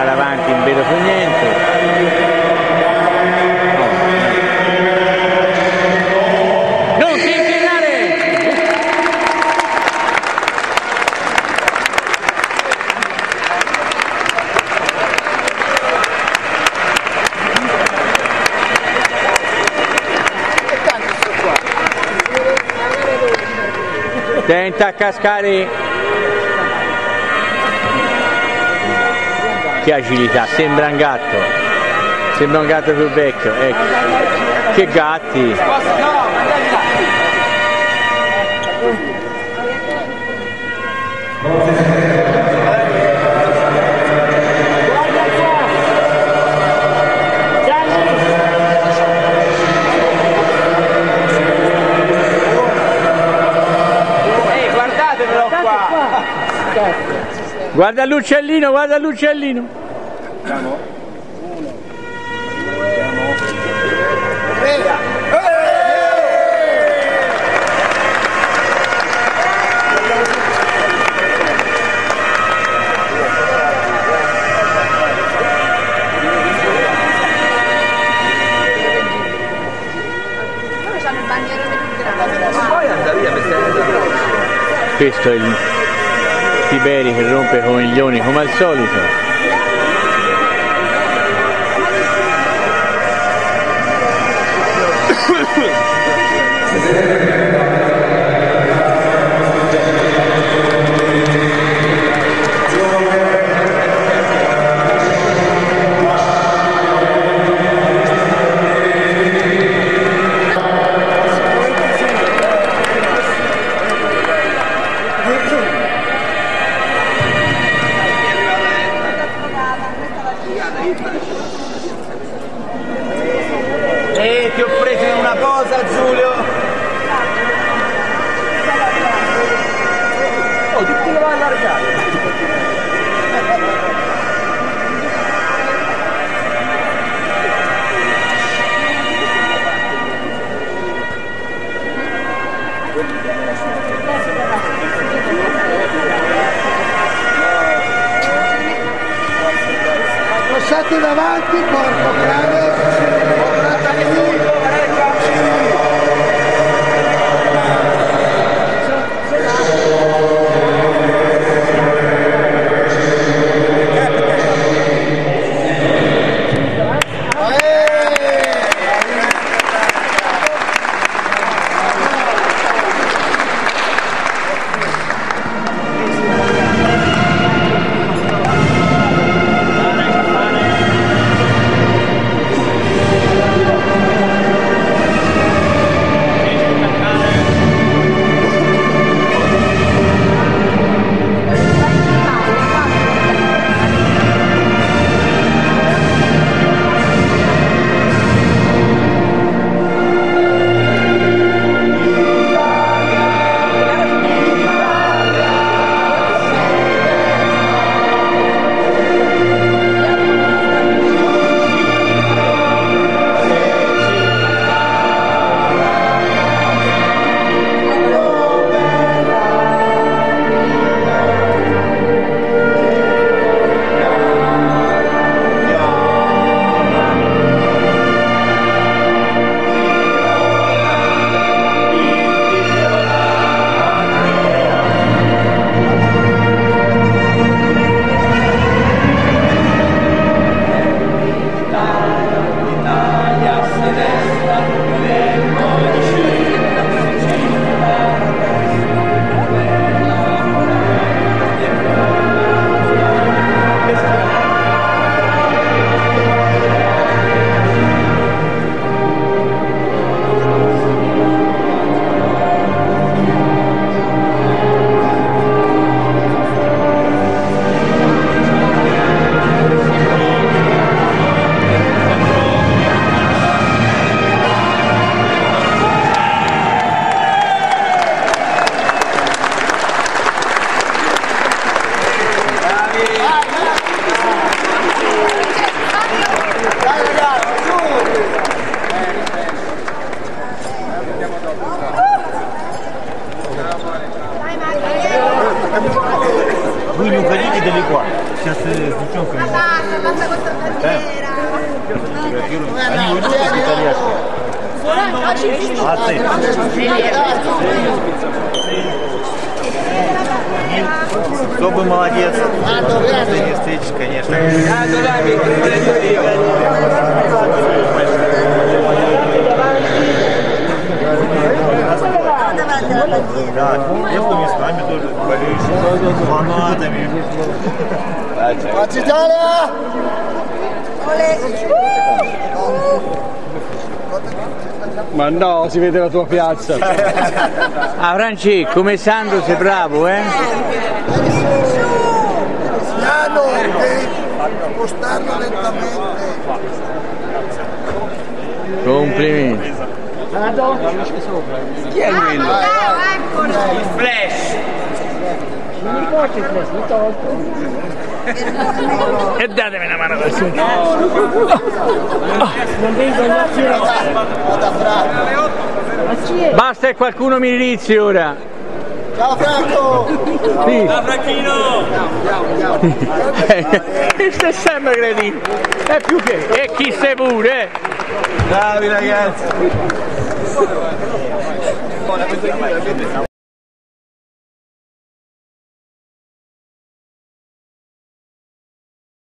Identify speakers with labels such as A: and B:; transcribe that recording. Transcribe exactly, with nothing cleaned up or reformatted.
A: là davanti, non vedo più niente. Non ti inchinare! Tenta a cascare. Che agilità, sembra un gatto, sembra un gatto più vecchio, ecco. Che gatti!
B: Ehi, guardatevelo qua!
A: Guarda l'uccellino, guarda l'uccellino.
B: Andiamo. Uno, due,
C: Dove sono il bandierone più grande?
B: poi andare via per stare.
A: Questo è il Tiberi che rompe i coglioni come al solito.
B: Eh, ti ho preso in una cosa, Giulio! Oh, ti ti lo va a allargare!
D: Passate davanti, porco grande!
C: basta questa bandiera.
B: Кто бы молодец. Последняя встреча, конечно. Да, девками с нами тоже болеющими, фанатами.
D: Forza Italia!
A: Ma no, si vede la tua piazza. Ah, Franci, come Sandro sei bravo, eh?
D: Piano, devi spostarlo lentamente.
A: Complimenti.
C: Chi è quello? Ah, eccolo!
B: Il flash.
E: Non mi porti il flash, l'ho tolto.
A: E datemi una mano così.
E: Non vedo gli occhi ragazzi.
A: Basta che qualcuno mi inizi ora.
D: Ciao Franco!
A: Sì.
B: Ciao Franchino!
A: Questo è sempre cretino. È più che. E chi sei pure, eh?
B: Bravi ragazzi!